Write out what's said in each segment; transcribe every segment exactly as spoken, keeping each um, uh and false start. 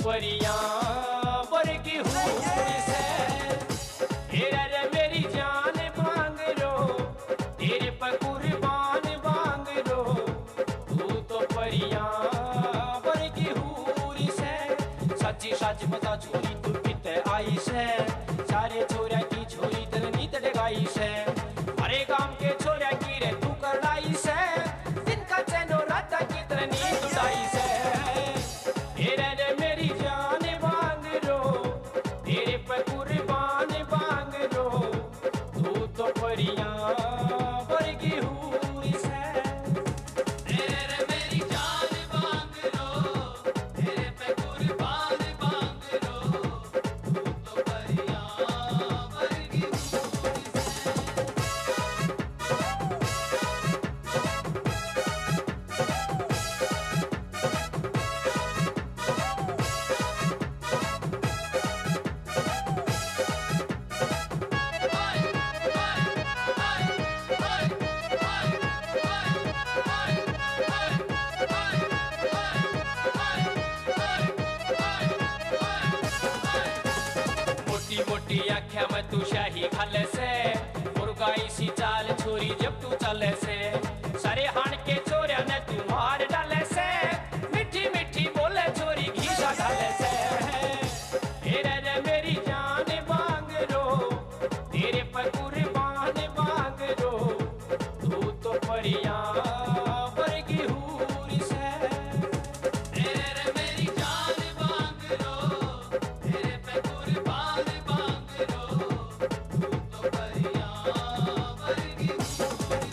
परियां वर्गी हूर से। तेरा रे मेरी जान बांगरो, तेरे पर कुर्बान बांगरो, तू तो परियां वर्गी हूर से। सच्ची सच बता छोरी तू किते आई से, सारे छोरा की छोरी तेरे नीत डगाई से। हरे गांव के छोरा की रे तू करलाई से, दिन का चैनो रात की तेरे नींद उड़ाई से। तेरे रे मेरी जान बांगरो, तेरे पर कुर्बान बांगरो, तू तो परियां वर्गी हूर से। तेरे रे मेरी जान बांगरो, तेरे पे कुर्बान बांगरो, तू तो परियां वर्गी हूर से। मोटी मोटी आख्या मैं तू शाही खाले से, मुर्गाई सी चाल छोरी जब तू चले से। सारे हान के चोरिया ने तू मार डाले से, मीठी मीठी बोले छोरी घीसा डाले से। तेरे रे मेरी जान बांगरो, तेरे पर कुर्बान बांगरो, तू तो परियां वर्गी हूर से। तेरे रे मेरी जान बांगरो, तेरे पे कुर्बान बांगरो, तू तो परियां वर्गी हूर से।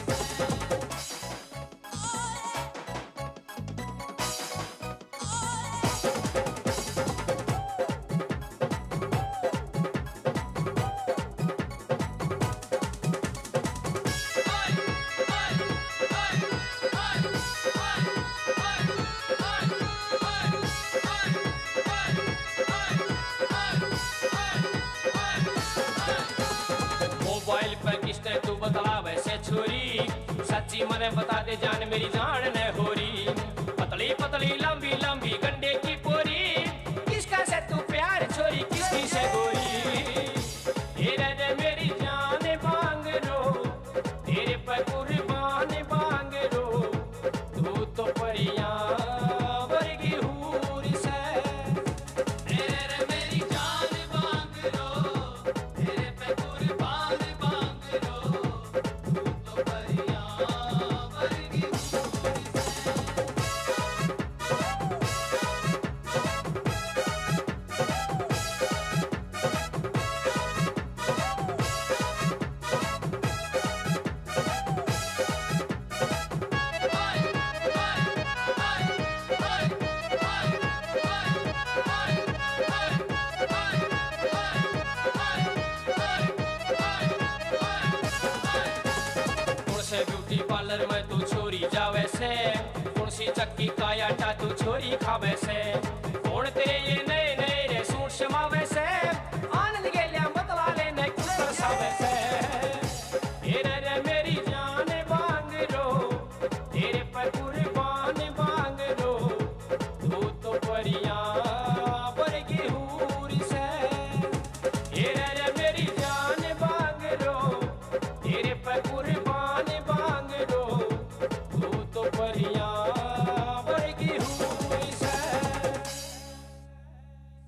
मोबाइल पर किसने तू बतला वैसे छोरी, सच्ची मने बता दे जान मेरी जान न होरी। पतली पतली लंबी लंबी गंडे की पोरी, किसका से तू प्यार छोरी किसकी से गोरी। तेरे रे मेरी जान बांगरो, तेरे पर कुर्बान बांगरो, तू तो परियां वर्गी हूर से। तेरे रे मेरी जान बांगरो, तेरे पे कुर्बान बांगरो, तू तो परियां वर्गी हूर से। से ब्यूटी पार्लर में तू छोरी जावे से, कौन सी चक्की का आटा तू छोरी खावे से।